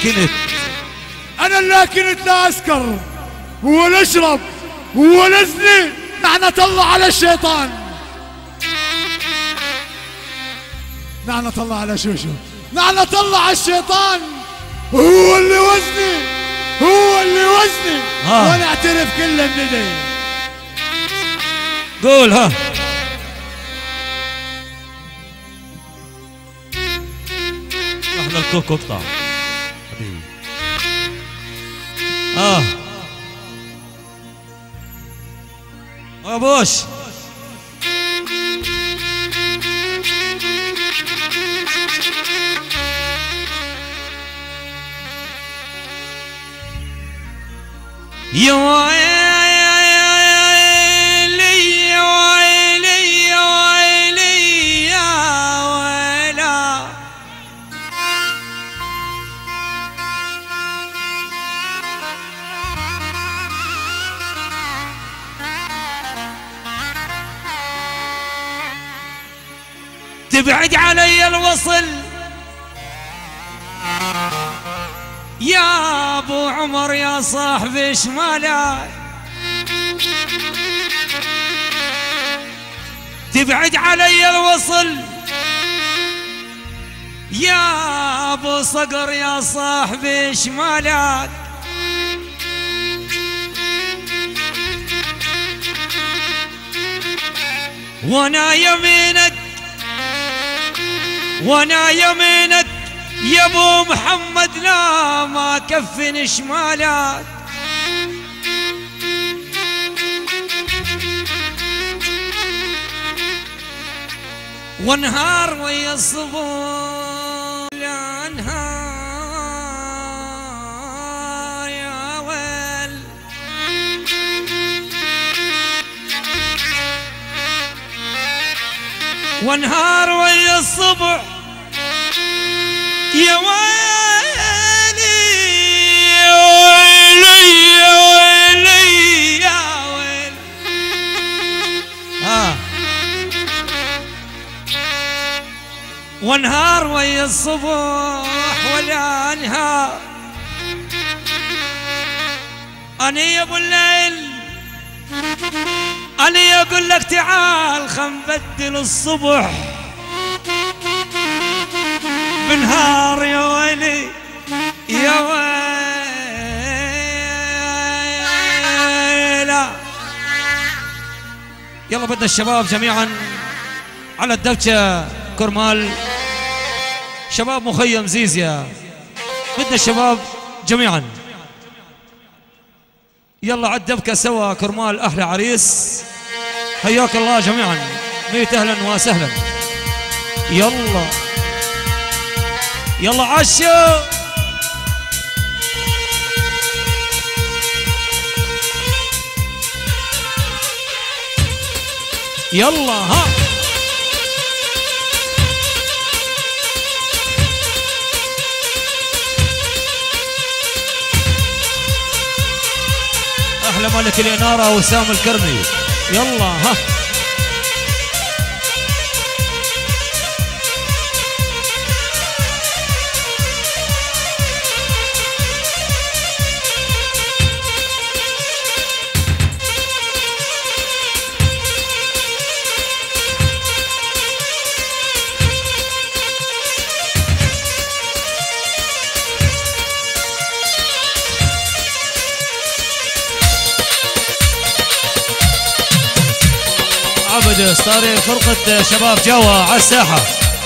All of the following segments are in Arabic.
كنت، انا اللي كنت لا اسكر ولا اشرب ولا ازني. لعنة الله على الشيطان، لعنة الله على شوشو، لعنة الله على الشيطان. هو اللي وزني، هو اللي وزني، وانا اعترف كله من ايدي. قول ها. احنا الكوك اقطع حبيبي. يا بوش يا ويلي يا ويلي يا ويلي يا ويلا. تبعد علي الوصل يا ابو عمر يا صاحبي شمالك، تبعد علي الوصل يا ابو صقر يا صاحبي شمالك. وانا يمينك وانا يمينك يا ابو محمد، لا ما كفن شمالك. وانهار ويا الصبور لا انهار يا ويل. وانهار ويا الصبح يا ويلي يا ويلي يا ويلي يا ويل. وانهار ويا الصبح ولا انهار. انا يا ابو الليل انا اقول لك تعال خنبدل الصبح بنهار يا ويلي يا ويلا. يلا بدنا الشباب جميعا على الدبكة. كرمال شباب مخيم زيزيا، بدنا الشباب جميعا يلا على الدبكة سوا. كرمال أهل عريس حياك الله جميعا، ميت أهلا وسهلا. يلا يلا عشا يلا ها. أحلى ملك الإنارة وسام الكرمي. يلا ها. عبد ستاري فرقة شباب جوا على الساحة.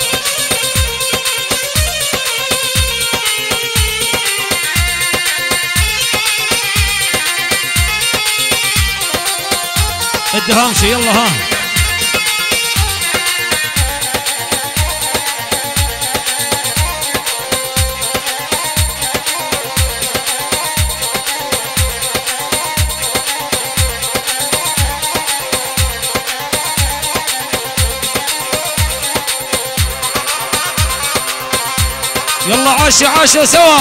الدهامشي يلا ها. يلا عاشوا عاشوا سوا.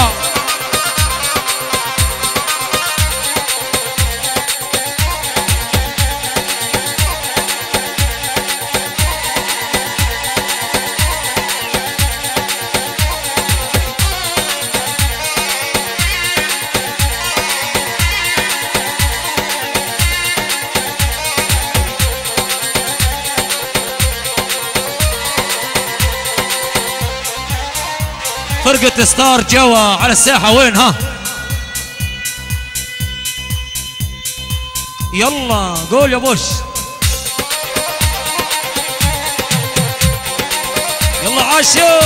فرقة ستار جوا على الساحة وين ها؟ يلا قول يا بوش. يلا عاشو.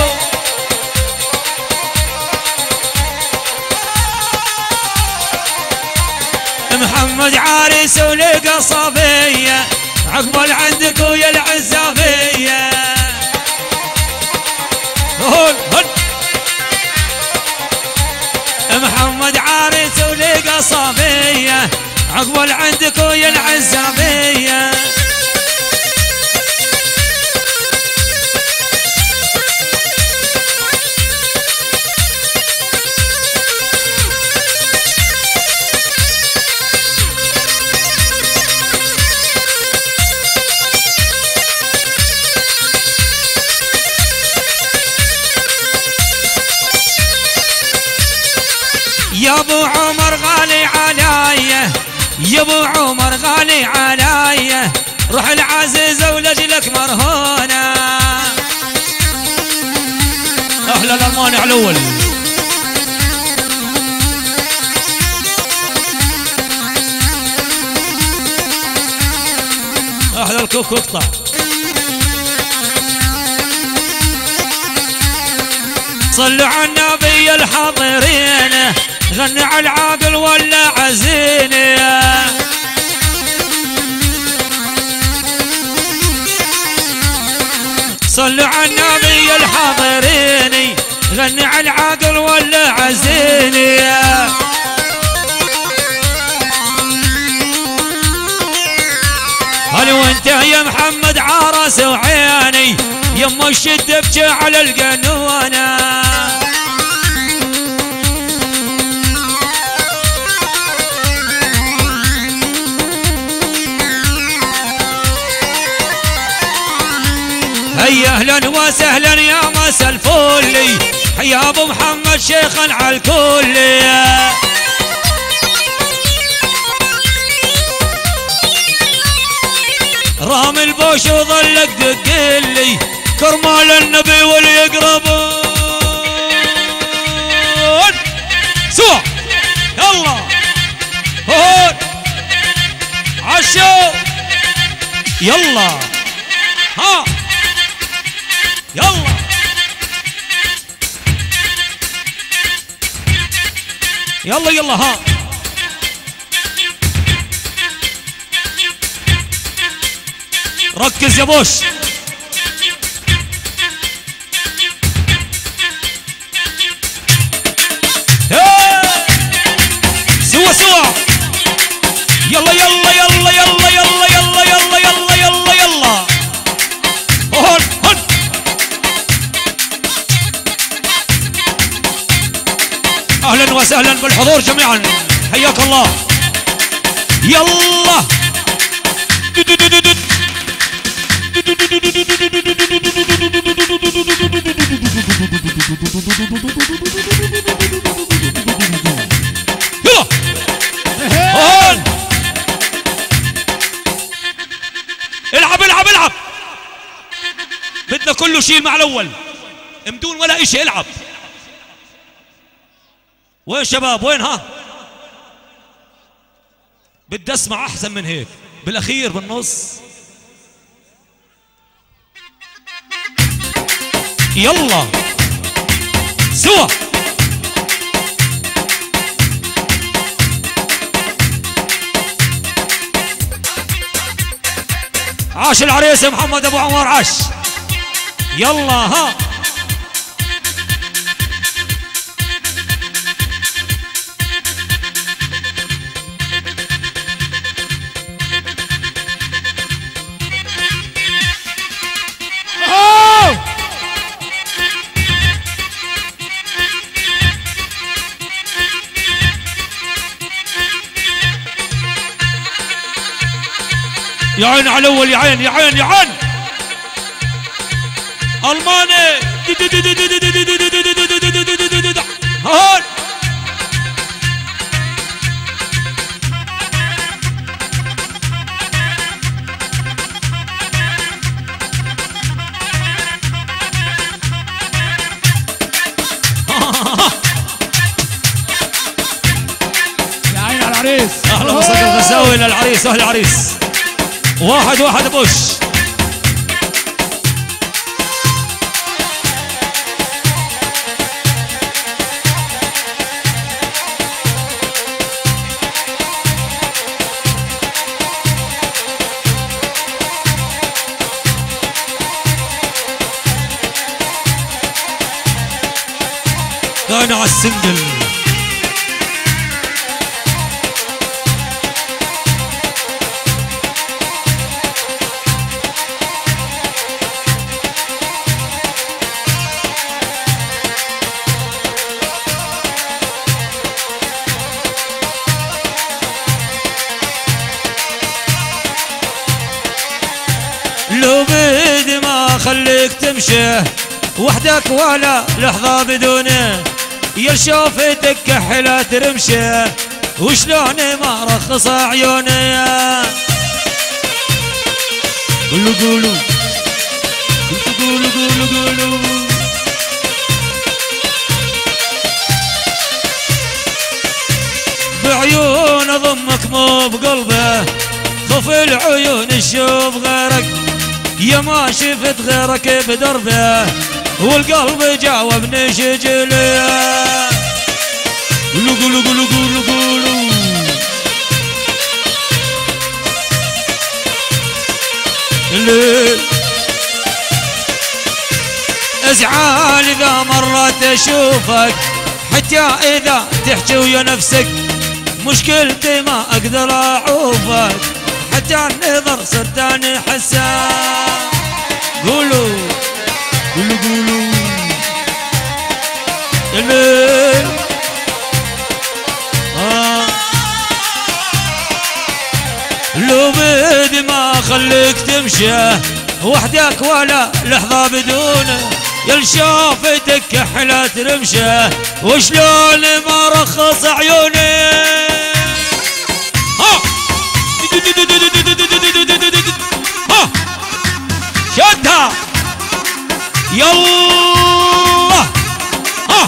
محمد عريس ولقى صفية عقبال عندك ويا العزافية. محمد عريس ولقى صفية عقبال عندك ويا العزافية. يا ابو عمر غالي علي، يا ابو عمر غالي علي، روح العزيزة ولجلك مرهونة. اهلا المانع الاول. اهلا الكوك اقطع. صلوا على النبي الحاضرين، غني على العاقل ولا عزيني. صلوا على النبي الحاضرين، غني على العاقل ولا عزيني. هل وانت يا محمد عرس وعيني، يما الشدة بجا على القنونة. هيا اهلا وسهلا يا مسا الفل، حيا ابو محمد شيخا على الكل. رام البوش وظلك دقلي، كرمال النبي واليقربون. سوا يلا هون عشو يلا ها يلا يلا يلا ها. ركز يا بوش. سوا سوا يلا يلا يلا يلا يلا يلا يلا يلا يلا يلا هون هون. اهلا وسهلا بالحضور جميعا، حياك الله. يلا هون. العب العب العب، بدنا كله شيل مع الاول بدون ولا اشي. العب. وين شباب وين ها؟ بدي اسمع احسن من هيك بالاخير بالنص. يلا سوا عاش العريس محمد ابو عمر عاش. يلا ها يا عين على الاول، يا عين يا عين يا عين. الماني هون. سوي للعريس اهل العريس. واحد واحد بوش. انا على السنجل. لو بدي ما خليك تمشي وحدك ولا لحظة بدونه، يا شوفتك كحلة ترمشه وشلون ما رخص عيوني. قولوا قولوا قولوا قولوا قولوا بعيون اضمك مو بقلبه، خف العيون تشوف غيرك، يا ما شفت غيرك بدربه والقلب جاوبني شجلي. قولوا قولوا قولوا قولوا قولوا الليل ازعال اذا مرت اشوفك، حتى اذا تحكي ويا نفسك مشكلتي ما اقدر اعوفك، حتى النظر صدقني حساس. قولوا قولوا قولوا الليل لو بدي ما خليك تمشي وحدك ولا لحظة بدونه، يا شوفتك كحلة ترمشه وشلون ما رخص عيوني. ها ها شدها يلا. ها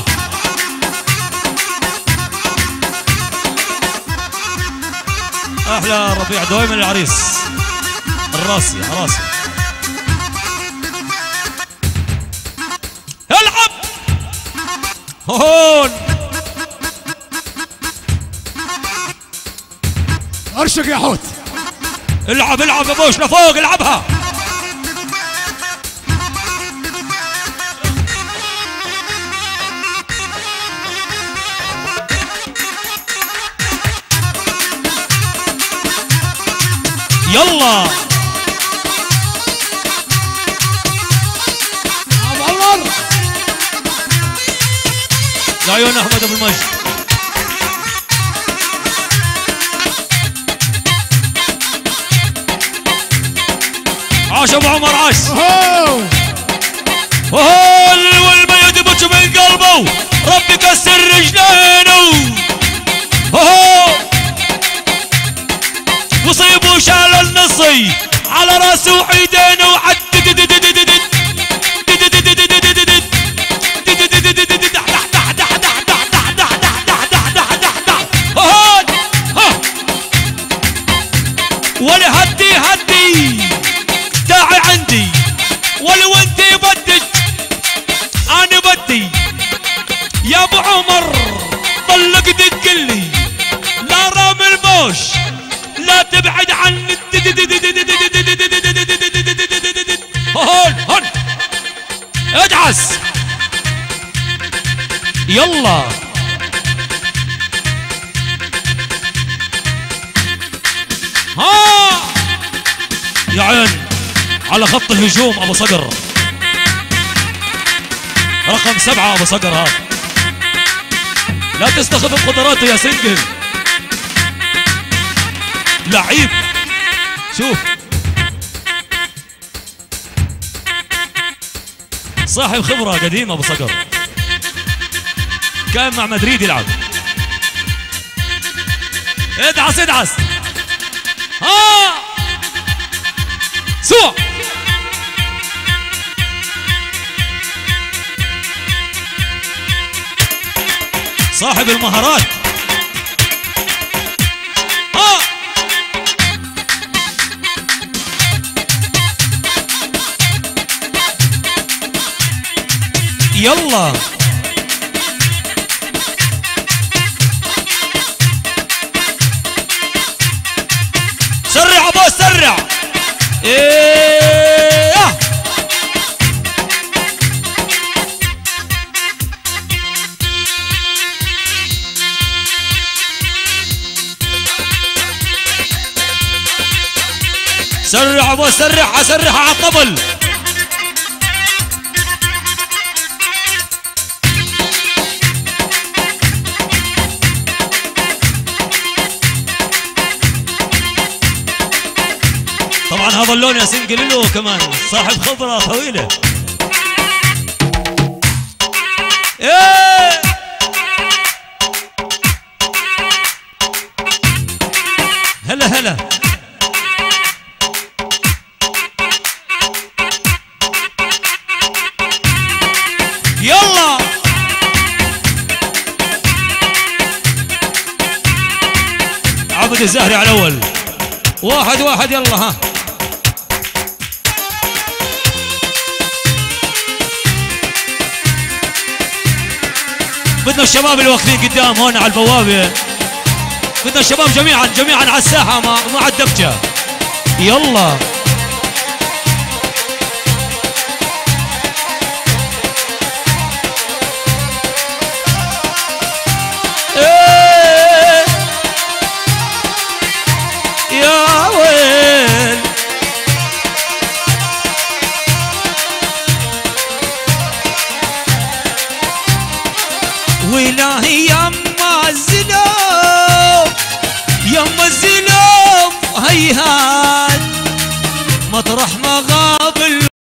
احلى ربيع دايما العريس الراسي راسي. العب هون ارشق يا حوت. العب العب يا بوش لفوق العبها. يلا ابو عمر لعيون احمد ابو المجد. عاش ابو عمر عاش. والميت يبكي من قلبه ربي كسر رجلينه. وصيبه شال النصي على راسه وعيدينه وعد ولا هدي هدي داعي عندي ولو انت بدك انا بدي يا ابو عمر طلق دقلي لا رام البوش لا تبعد عن هون هون ادعس يلا. ها يا عين على خط الهجوم ابو صقر رقم 7 ابو صقر هذا لا تستخدم قدراته يا سنجل لعيب. شوف صاحب خبرة قديمة ابو صقر كان مع مدريد يلعب. ادعس ادعس. ها سوى صاحب المهارات. ها يلا سرع ابو سرع. ايه سرع ابو سرع، اسرعها على الطبل. طبعا هذا اللون ياسين قليلو كمان صاحب خبره طويله. ايه هلا هلا يلا عبد الزهري على الاول. واحد واحد يلا ها. بدنا الشباب اللي واقفين قدام هون على البوابه، بدنا الشباب جميعا على الساحه مع الدبجه. يلا ايه يا ويل والهي يما الزلوم يما الزلوم هيها